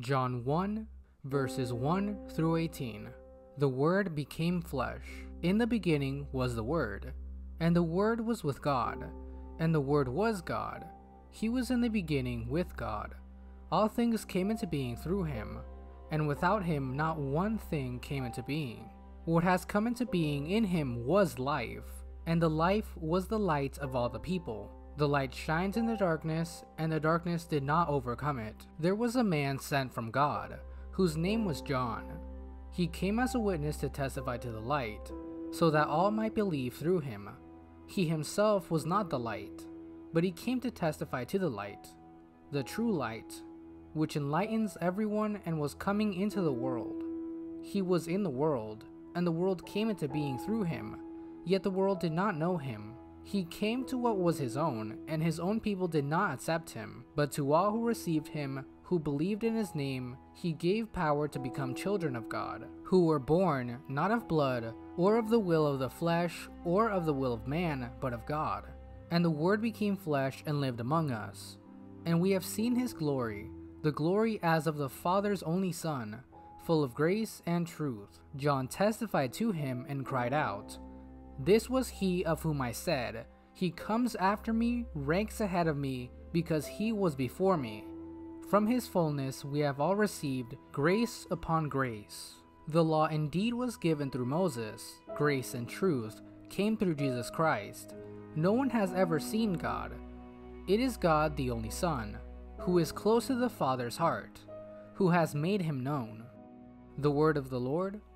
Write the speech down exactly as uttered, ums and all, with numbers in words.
John one, verses one through eighteen. The Word became flesh. In the beginning was the Word, and the Word was with God, and the Word was God. He was in the beginning with God. All things came into being through him, and without him not one thing came into being. What has come into being in him was life, and the life was the light of all the people. The light shines in the darkness, and the darkness did not overcome it. There was a man sent from God, whose name was John. He came as a witness to testify to the light, so that all might believe through him. He himself was not the light, but he came to testify to the light, the true light, which enlightens everyone and was coming into the world. He was in the world, and the world came into being through him, yet the world did not know him. He came to what was his own, and his own people did not accept him. But to all who received him, who believed in his name, he gave power to become children of God, who were born not of blood, or of the will of the flesh, or of the will of man, but of God. And the Word became flesh and lived among us. And we have seen his glory, the glory as of the Father's only Son, full of grace and truth. John testified to him and cried out, "This was he of whom I said, 'He comes after me, ranks ahead of me, because he was before me.' From his fullness we have all received grace upon grace. The law indeed was given through Moses. Grace and truth came through Jesus Christ. No one has ever seen God. It is God, the only Son, who is close to the Father's heart, who has made him known." The word of the Lord.